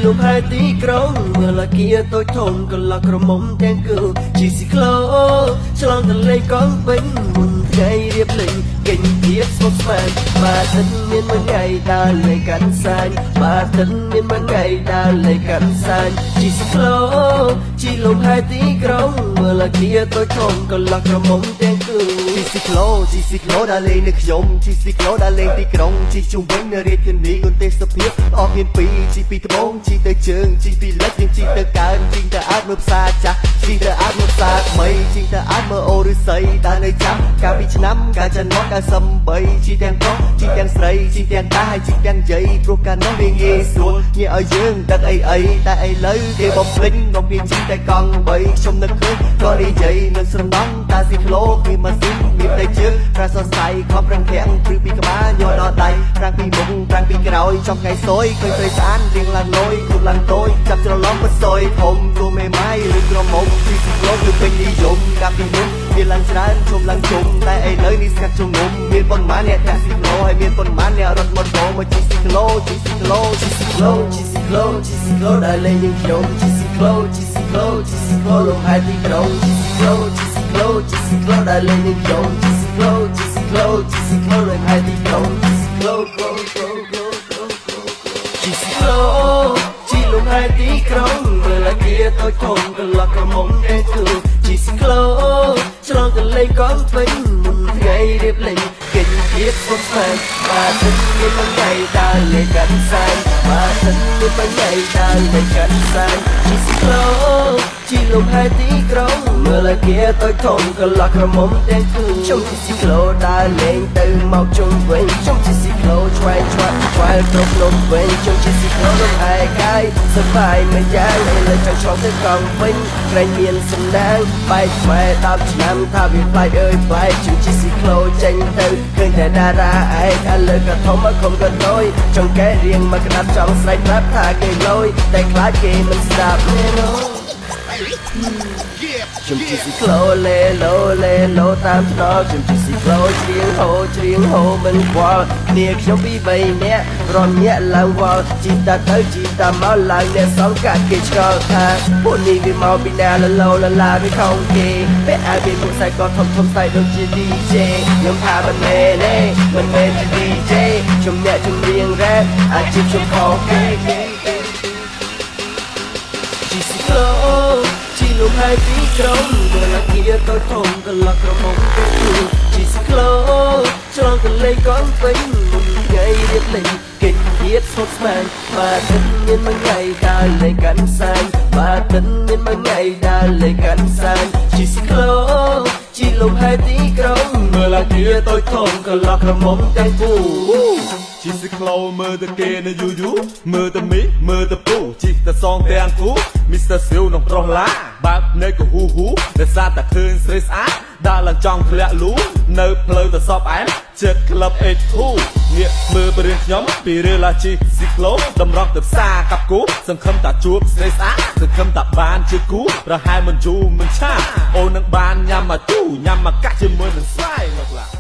លំហែទីក្រុងមើលអាគារតូចធំកន្លះក្រមុំទាំងគឺជីស៊ីក្លូឆ្លងទន្លេកោះពេញមុនថ្ងៃរៀបលេងកិញ្ចៀបស្មុគស្មាញបាទទឹកមានមួយថ្ងៃដើរលេងកាន់សាញបាទទឹកមានមួយថ្ងៃដើរលេងកាន់សាញជីស៊ីក្លូជីលំហែទីក្រុងមើលអាគារតូចធំកន្លះក្រមុំទាំងគឺជីស៊ីក្លូដើរលេងនៅខ្ញុំជីស៊ីក្លូដើរលេងទីក្រុងជីជុំវិញនៅរាជធានីគុនទេសភាពអស់មានពីរជីពីត្បូងជីទៅជើងជីពីលិចជីទៅកើនជីទៅអាចមើលផ្សារចាស់ជីទៅអាចមើលផ្សារថ្មីជីទៅអាចមើលអូរិស័យដើរនៅចាំកាលពីឆ្នាំកាលចន្លោះ93ជីទាំងប្រុសជីទាំងស្រីជីទាំងតាហើយជីទាំងយាយព្រោះកាលនោះវាងាយស្រួលងាយឲ្យយើងដឹកអីតែឥឡូវគេបំភ្លេចនំវាជីតែកង់3ខ្ញុំនឹកឃើញក៏និយាយនឹងស្រណំតាស៊ីក្លូវាម៉ាស៊ីនមានតែជើងប្រាសស្័យខំរឹងធាំងព្រឺពីក្បាលយកដល់ដៃប្រាំងពីមុខប្រាំងពីក្រោយចំថ្ងៃសយឃើញត្រីស្អាតរៀងឡើងលយទូឡើងតូចចាប់ច្រឡំមិនសយធំទូមេម៉ាយឬក្រមុំជីស៊ីក្លូគឺពេញនិយមកាលពីមុនវាឡើងច្រើនជុំឡើងជុំតែឥឡូវនេះស្កាត់ជុំងុំមានប៉ុន្មានអ្នកតាស៊ីក្លូហើយមានប៉ុន្មានអ្នករត់ម៉ូតូមកជីស៊ីក្លូដែលលេងនឹងខ្ញុំជីស៊ីក្លូលំហែទីក្រុងជីស៊ីក្លូដែលលេងនឹងខ្ញុំជីស៊ីក្លូលំហែទីក្រុងជីស៊ីក្លូជីលំហែទីក្រុងមើលអាគារតូចធំកន្លះក្រមុំតែគឺជីស៊ីក្លូឆ្លងទន្លេកោះពេញមុនថ្ងៃរៀបលេងកិញ្ចៀបស្មុគស្មាញបាទទឹកមានមួយថ្ងៃដើរលេងកាន់សាញបាទទឹកមានមួយថ្ងៃដើរលេងកាន់សាញជីស៊ីក្លូជីលំហែទីក្រុងមើលអាគារតូចធំកន្លះក្រមុំទាំងគឺខ្ញុំជីស៊ីក្លូដើរលេងទៅមកជុំវិញខ្ញុំជីស៊ីក្លូឆ្វែងឆ្វាក់គ្រប់លំវិញខ្ញុំជីស៊ីក្លូលំហែកាយសប្បាយមិនយ៉ាងឥឡូវចង់ឆ្លងទៅកង់វិញក្រែងមានសំណាងបែកខ្មែរ10ឆ្នាំថាវាប្លែកអើយប្លែកខ្ញុំជីស៊ីក្លូចេញទៅឃើញតែតារាឯកឥឡូវក៏ធំមកគុំក៏តូចចង់កែរៀងមកក្តាប់ចង់ស្រែកប្រាប់ថាគេលយតែខ្លាចគេមិនស្ដាប់ខ្ញុំជីស៊ីក្លូលេឡូតាមថ្នល់ខ្ញុំជីស៊ីក្លូច្រៀងហូមិនខ្វល់គ្នាខ្ញុំពី3នាក់រំញាក់ឡើងវល់ជីតាទៅជីតាមកឡើងអ្នកសងកាត់គេឆ្កល់ថាពួកនេះវាមកពីណាលឡាវាខំគេពេលអាយវាមុខសាយក៏ធំស្ដាយដូចជា DJ ខ្ញុំថាមិនមែនជា DJ ខ្ញុំអ្នកជំនាញ rap អាជីពខ្ញុំខុសគេជីស៊ីក្លូជីលំហែទីក្រុងមើលអាគារតូចធំកន្លះក្រមុំទៅគឺជីស៊ីក្លូឆ្លងទន្លេកោះពេញមុនថ្ងៃរៀបលេងកិច្ចទៀតស្មុគស្មាញបាទទឹកមានមួយថ្ងៃដើរលេងកាន់សាញបាទទឹកមានមួយថ្ងៃដើរលេងកាន់សាញជីស៊ីក្លូជីលំហែទីក្រុងមើលអាគារតូចធំកន្លះក្រមុំទាំងគូជីស៊ីក្លូមើលតែគេនៅយូមើលតែមីមើលតែពូជីតែសងទាំងគូមីស្ទ័រស៊ីវក្នុងប្រុសឡាបើកនៅក៏ហ៊ូដែលសារតែឃើញស្រីស្អាតដើរឡើងចង់ធ្លាក់លូនៅផ្លូវទៅសពអែមចិត្តក្លឹបអេធូងាកមើលពីរឿងខ្ញុំពីរឿងឡាជីស៊ីក្លូតម្រង់ទៅផ្សារកាប់គូសង្ឃឹមតាជួបស្រីស្អាតសង្ឃឹមតាបានជាគូប្រហែលមិនយូរមិនឆាអូននឹងបានញ៉ាំមកទូញ៉ាំមកកាក់ជាមួយនឹងស្វាយមកឡា